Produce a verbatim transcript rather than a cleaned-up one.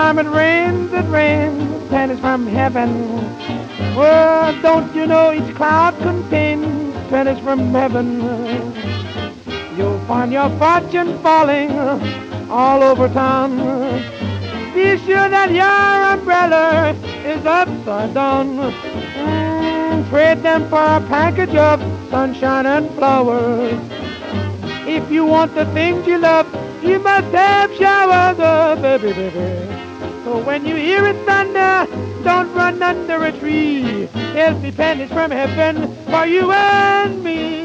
time it rains, it rains pennies from heaven. Well, don't you know each cloud contains pennies from heaven? You'll find your fortune falling all over town. Be sure that your umbrella is upside down. Mm, trade them for a package of sunshine and flowers. If you want the things you love, you must have showers, oh baby, baby. So when you hear it thunder, don't run under a tree. There'll be pennies from heaven for you and me.